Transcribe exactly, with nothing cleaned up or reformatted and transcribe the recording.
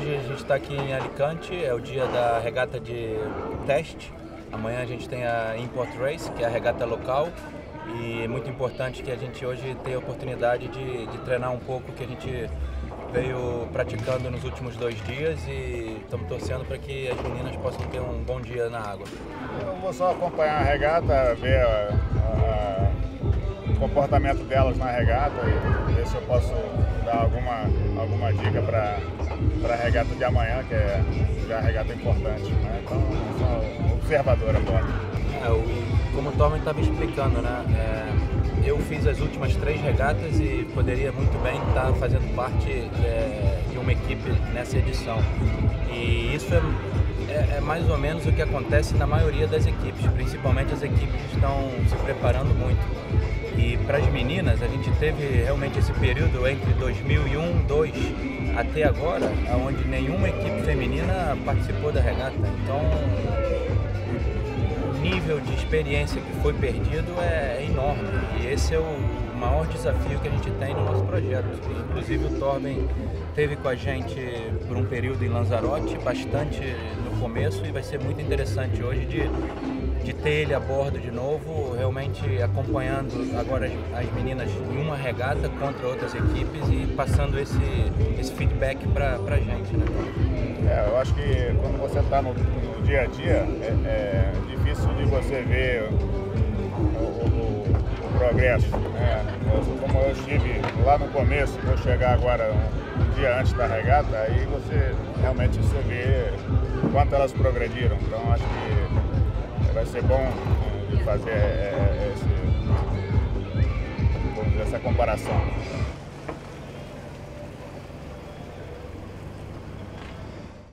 Hoje a gente está aqui em Alicante, é o dia da regata de teste. Amanhã a gente tem a Import Race, que é a regata local. E é muito importante que a gente hoje tenha a oportunidade de, de treinar um pouco o que a gente veio praticando nos últimos dois dias e estamos torcendo para que as meninas possam ter um bom dia na água. Eu vou só acompanhar a regata, ver a, a, o comportamento delas na regata e ver se eu posso dar alguma, alguma dica para a regata de amanhã, que é já a regata importante, né? Então, eu sou observador agora. É, o, como o Torben estava explicando, né? É, eu fiz as últimas três regatas e poderia muito bem estar fazendo parte é, de uma equipe nessa edição. E isso é, é, é mais ou menos o que acontece na maioria das equipes, principalmente as equipes que estão se preparando muito. E para as meninas, a gente teve realmente esse período entre dois mil e um, dois até agora, onde nenhuma equipe feminina participou da regata. Então, o nível de experiência que foi perdido é enorme e esse é o maior desafio que a gente tem no nosso projeto. Inclusive o Torben esteve com a gente por um período em Lanzarote, bastante no começo, e vai ser muito interessante hoje de, de ter ele a bordo de novo, realmente acompanhando agora as, as meninas em uma regata contra outras equipes e passando esse, esse feedback para a gente, né? É, eu acho que quando você está no, no dia a dia, é, é difícil de você ver o, o, o progresso, né? Como eu estive lá no começo, vou chegar agora um, um dia antes da regata, aí você realmente você vê quanto elas progrediram. Então acho que vai ser bom de fazer é, esse, essa comparação.